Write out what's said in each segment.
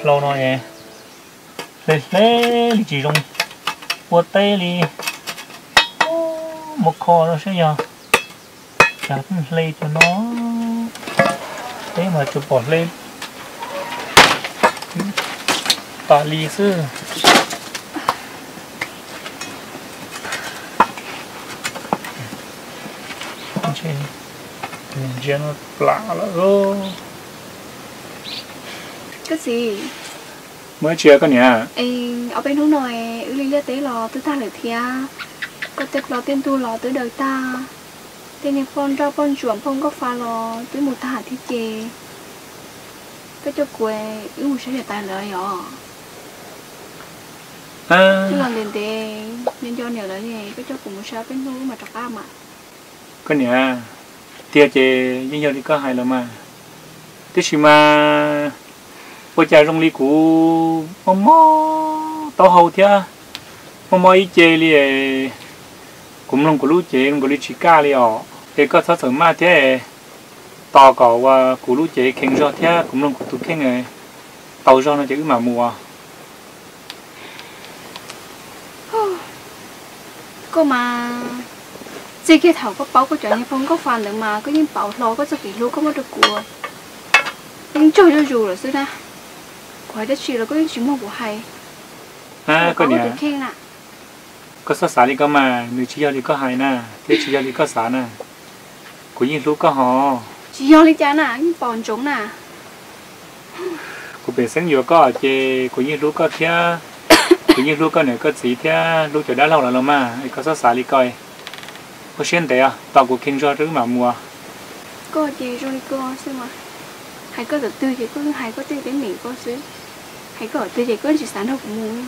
lâu rồi nè lấy chỉ dùng bột tê đi một kho nó sẽ giờ chặt lấy cho nó thế mà chụp bỏ lên tả lì sư trên trên nó lạ lắm rồi cái gì mới chưa con nhà ở bênนู้นหน่อยlý lý tế lò tôi ta lại thia có tết lò tên tu lò tới đời ta tên này phong rau phong chuồng phong có pha lò tới một ta thiết chè cái cho quê một sẽ để tài lợi nhỏ chứ làm liền tệ nên cho nhiều lợi này cái cho cùng một sao cáiนู้mà trọc am mà con nhà tia chè như nhau đi có hai lần mà thế chỉ mà bây giờ trong ly cũ mò tao hầu thia mò ít chè li cũng lòng của lũ chè lòng của lũ chỉ cá li ở để có thất thường mà thế tao cậu của lũ chè khen cho thế cũng lòng của tụi khen này tàu cho nó chỉ mà mùa cô mà chỉ cái thầu có bao có chuyện như phong có phàn được mà có những bảo lo có cho kỹ lúa có mất được của nhưng chơi cho dù là xưa na quay đất chỉ là có những chuyện mà của hay con nhỉ có sát sản đi có mà người chỉ đi có hay nè thế chỉ đi có sản nè của những lúa có họ chỉ do đi chán à những bòn trống nè của biển sáng nhiều có chê của những lúa có thế của những lúa có này có gì thế lúa chỗ đã lâu rồi mà có sát sản đi coi có xuyên đấy à tao của kinh doanh trước mà mua có gì rồi có xem mà hay có được tươi thì có hay có tươi đến mình có xuyên hay có tươi thì có chỉ sản đâu cũng mua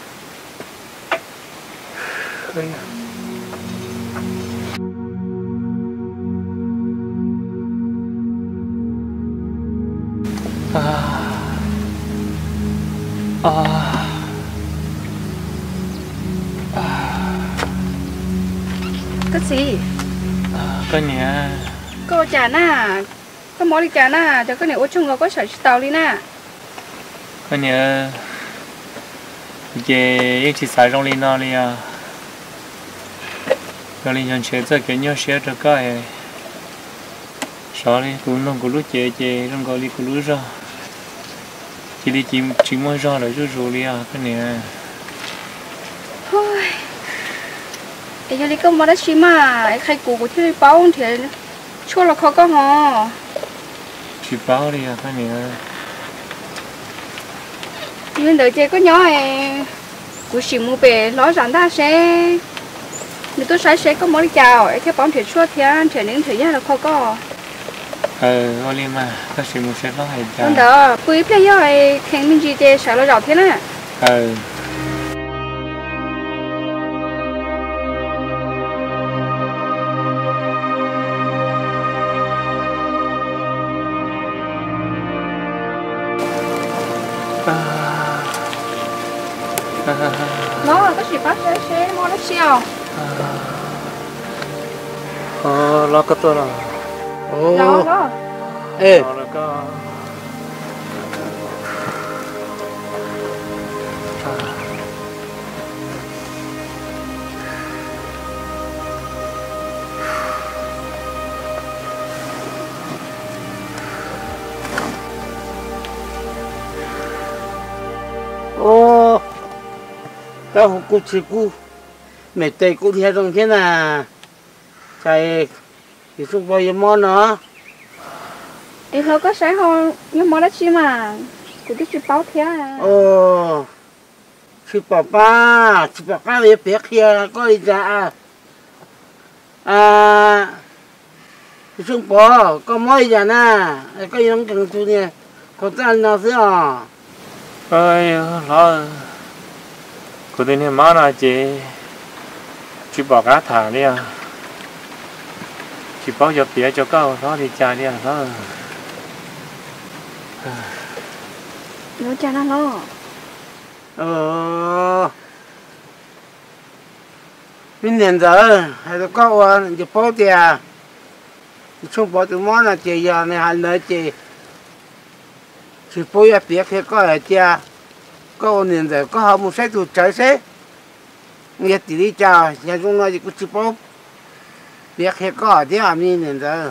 cái gì cái nhà cô chả na có món đi chả na cho cái này ô chung có sợi tàu đi na cái nhà về chỉ xài trong linh nó đi à trong linh nhận chế cho cái nhau chế cho cái sao đi cũng không có lúa chế không có đi có lúa ra chỉ đi chỉ mua ra rồi chút rồi đi à cái này thôi để cho đi có món đó xí mà khai củ của thì bao thì chua là khó có hò chỉ bao đi à cái này nhưng đợi chơi có nhỏ này của xí mua về nói rằng ta sẽ nếu tôi sẽ có món đi chào cái bóng thì chua thì ăn thì những thời gian là khó có Oli mà các sĩ một sẽ có hay chào còn đó quý play rồi khen mình gì chơi sợ là giỏi thế nè nó là cái gì bác sẽ mua nó xèo lo cái tôi rồi đó ê ô tao không có chịu cu mẹ tây cũng theo trong thế nào chạy thì không bao giờ món nữa thì thôi có sáng không nhưng mà đó chi mà cũng biết chịu bao thế à chịu bà về phía kia có gì ra thì không bỏ có mấy giờ nè có gì không cần chú nè có tan nào thế à ơi lo của tên này má nào chị bỏ cá thả đi à chị bao giờ phía cho câu đó thì trả đi à đó nó trả nó mình nhận giờ hay là có chỉ bao tiền không bỏ từ món là chỉ giờ này hành lợi chỉ bao giờ phía kia có ở cha có nên giờ có họ một xe tụt trái xe nghe tỷ đi chào nhà chúng nó chỉ có chụp bông việc hết có thế làm gì nên giờ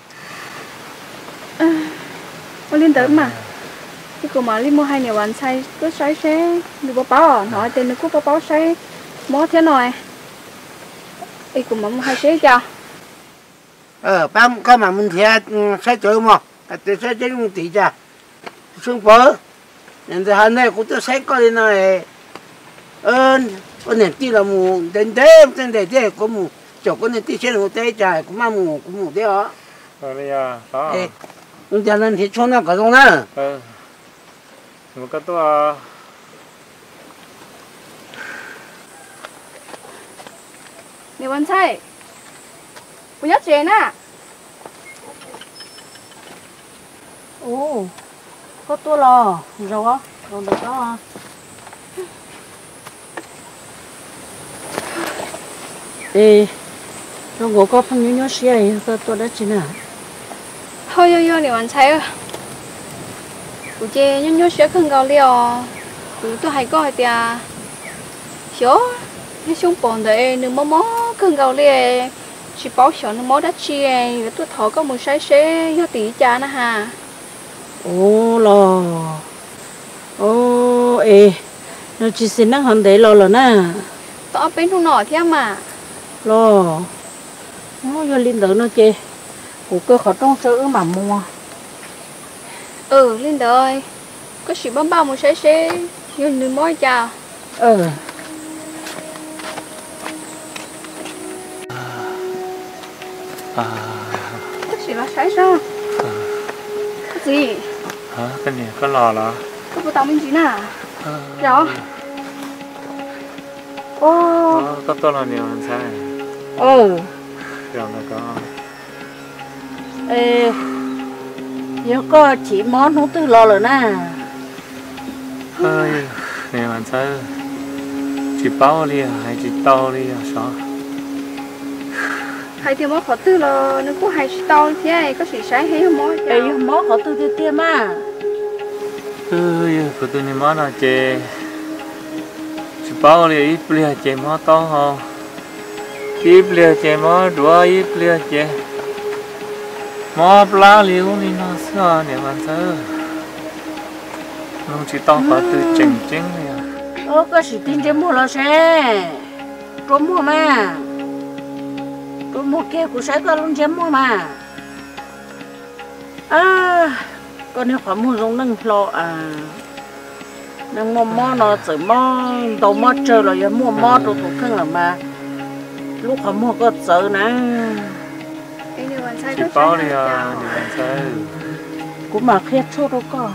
có liên tới mà cái cô mà liên mua hai nhà bạn say cứ say xe được bao nói tên nó cứ bao say mó thế này cái cô mà mua hai xe chào bám có mà mình theo xe chơi mà cái xe chơi một tí chả xuống bờ nên giờ hôm nay cũng tôi xe có đi này con này tí là mù đến thế có mù chỗ con này tí xe một té chả cũng mà mù thế đó rồi à đó nhưng cho nên thì cho nó có giống nữa một cái to nhà bạn say cô nhớ chuyện à ồ có tua lò rồi á rồi được đó ê nó ngủ có phong nhớ xe này tôi đã chín à thôi yo nhà bạn say ơi cô chơi nhớ xe không gạo liều tôi hay có hay tia xíu cái xuống bồn đấy nếu mó không gạo liều chỉ bảo xíu nếu mó đã chia tôi thọ có một sai xe yo tí cha nè ha ồ lò ồ ê nó chỉ xin năng hòn để lò rồi nè tao bên thùng nọ thế mà lò nó vô linh tử nó chê của cơ khó trong sữa mà mua Linh ơi có chỉ bấm bao một sai xe yo nếu mó chào cái gì là sai sao cái gì hả cái này có lò là có bộ tao mình gì nè rõ có to là nhiều hơn sai rồi là có ê nếu có chỉ món không từ lò rồi nè ơi nhiều hơn sai chỉ bao đi hay chỉ to đi sao hay thì món khó tư là nó có hay tao thế có sự sai hay không món ê món khó từ tiêm mà của tôi ni món nào chè chỉ bao đi ít bia chè món to ho ít bia chè món đũa ít bia chè món pla liu ni nó sao nè bạn sao nó chỉ to khó từ chỉnh chỉnh này có sự tin trên mua là xe trốn mua mà trốn mua kia của sẽ có luôn chém mua mà con này phải mua giống nâng lọ nâng mò nó chỉ mò đầu mò chơi rồi giờ mua mò đồ thủ khăn là mà lúc phải mua có sợ nè chỉ bao đi à sai cũng mà khét số đâu có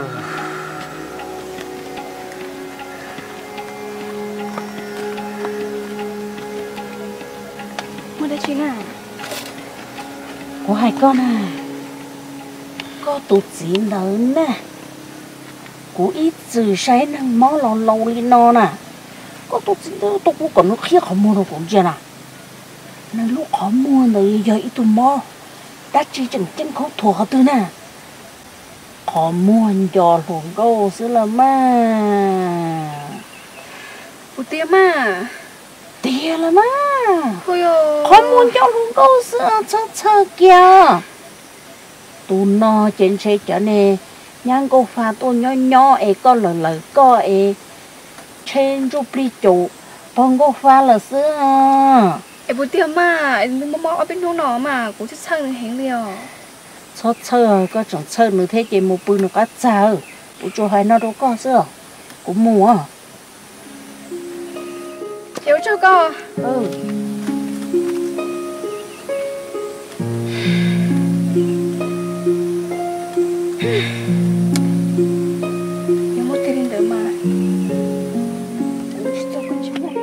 mua đây chị nè của hai con à có tụt gì lớn nè của ít từ sáng năng mó lò lò đi no nè có tụt gì đó tôi cũng còn nó khiết không mua đâu cũng chưa nè nên lúc họ mua này giờ ít tụi mò đã chỉ chẳng chân không thuộc họ tư nè họ mua giò luôn đâu xứ là mà của tiêm mà tiền là mà thôi ơi họ mua giò luôn đâu xứ chơ kìa tụi nó trên xe chở nè nhang cô pha tôi nhỏ ấy có lời có ấy trên chụp đi chủ phong cô pha là xưa bố tiêm mà mò ở bên thùng nọ mà cũng chắc chắn là hẹn liều chót chơi có chẳng chơi nữa thế chỉ một bữa nó cá chả bố cho hai nó đâu có xưa cũng mua chiếu cho con nhưng mà cái đến đỡ mà cho con chim này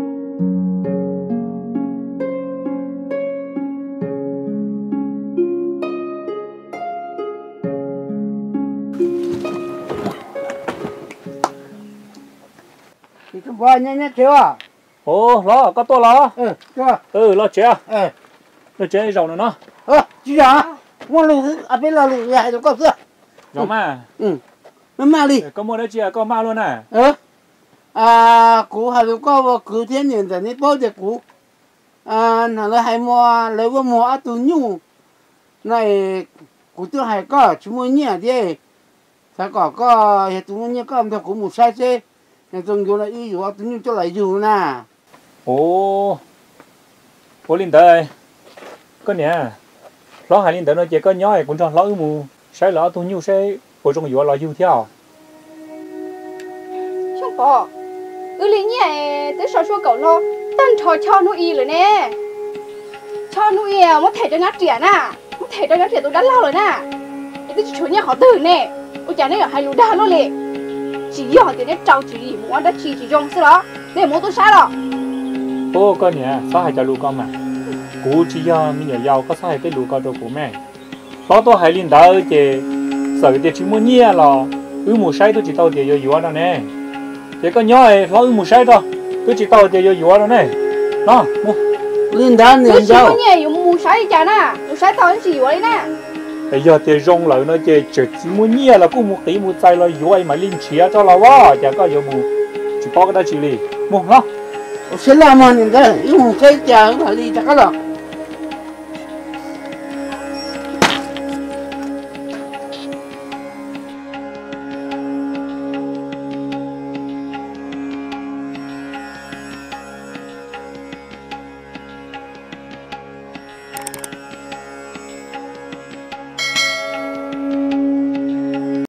thì chúng bò nhá chưa lo có to lo chưa lo chè rau nữa nó chứ à mua lù à bên là lù dài rồi có chưa rau mà mà đi có mua đấy chị có ma luôn à cú hay là có cứ thiên nhiên thì nó bao giờ cú nó là hay mua lấy vào mua tụ nhung này cú tôi hay có chúng mua nhẹ đi phải có hiện tụ nhung có làm cú một sai chứ hiện tụ vô là ý dù tụ nhung cho lại dù nè ồ linh đời có nè lo hai linh đời nó chỉ có nhói cũng cho lo mù sai lo tụ nhung sai bộ trong vô lo yêu theo không có linh nhỉ tới sao sao cậu lo tân trò cho nuôi y rồi nè cho nuôi à mất thể cho nhát trẻ nè mất thể cho nhát trẻ tôi đã lâu rồi nè tôi chỉ nhà họ tử nè tôi chả nên ở hai lũ đa luôn lệ chỉ giờ thì để trâu chỉ muốn đã chỉ dùng xí đó để muốn tôi sai rồi ô con nhỉ sao hai cho lũ con mà cú chỉ giờ mình giờ giàu có sao hai cái lũ con cho cú mẹ đó tôi hai linh đời chứ sợ thì chỉ muốn nhia là mù say tôi chỉ tao thì giờ đó nè chỉ có nhói lo mù say thôi tôi chỉ tao thì giờ đó nè đó linh đan tôi liền chỉ đâu có nhẹ dùng mù sái chả nè mù sái tao chỉ vậy nè bây giờ thì rong lại nó chỉ muốn nhia là cũng một tí một tay là vậy mà linh chia cho là quá chả có giờ mù chỉ bao cái đó chỉ li mù đó sẽ làm mà những cái cái chả là đi chắc đó